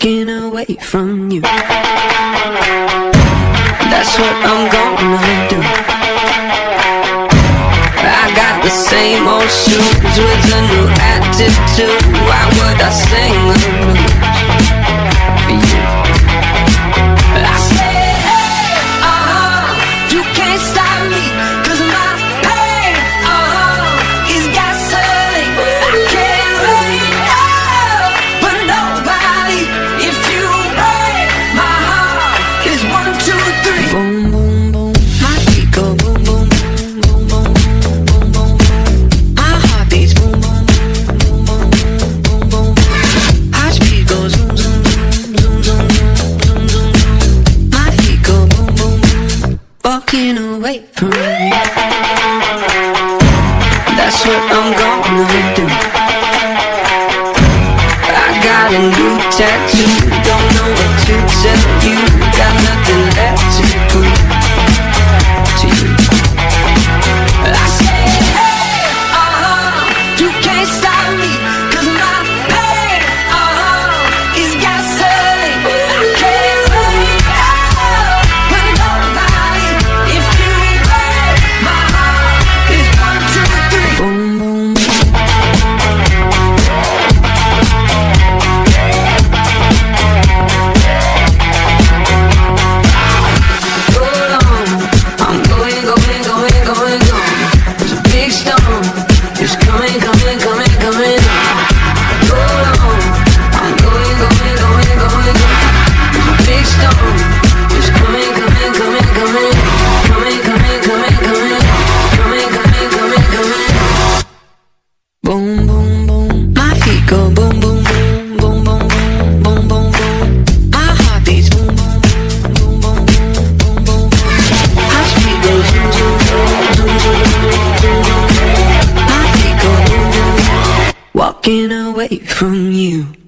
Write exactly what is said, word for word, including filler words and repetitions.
walking away from you. That's what I'm gonna do. I got the same old shoes with a new attitude. Why would I sing the blues for you? I said, hey, uh-huh, you can't stop me, 'cause my pain, uh-huh, is gasoline. I can't wait, oh, but nobody, if you break my heart, is one, two, three. Boom, boom, boom, my feet go boom, boom, boom, boom, boom, boom, boom. My heart beats boom, boom, boom, boom, boom, boom, boom. Our speed goes zoom, zoom, zoom, zoom, zoom, zoom, zoom. My feet go boom, boom, boom, walking away from you. That's what I'm gonna do. I got a new tattoo, don't know what to tell you. Got nothing left to prove to you. I said, hey, uh-huh, you can't stop me, 'cause my pain, uh-huh, is gasoline. I can't wait, oh, but nobody, if you break my heart, is one, two, three. Boom, boom, boom. Hold on, I'm going, going, going, going, going. There's a big storm, it's coming, coming, coming, coming on. Hold on, I'm going, going, going, going, going. There's a big storm, it's coming, coming, coming, coming on. Coming, coming, coming, coming on. Coming, coming, coming, coming on. Boom, boom, boom, my feet go boom, boom, boom, boom, boom, boom, boom, boom, boom. My heart beats boom, boom, boom, boom, boom, boom, boom, boom. Our speed goes zoom, zoom, zoom, zoom, zoom, zoom, zoom. My feet go boom, boom, walking away from you.